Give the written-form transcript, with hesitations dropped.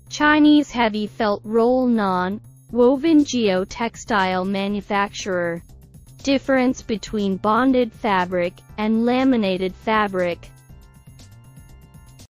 Chinese heavy felt roll non-woven geotextile manufacturer. Difference between bonded fabric and laminated fabric.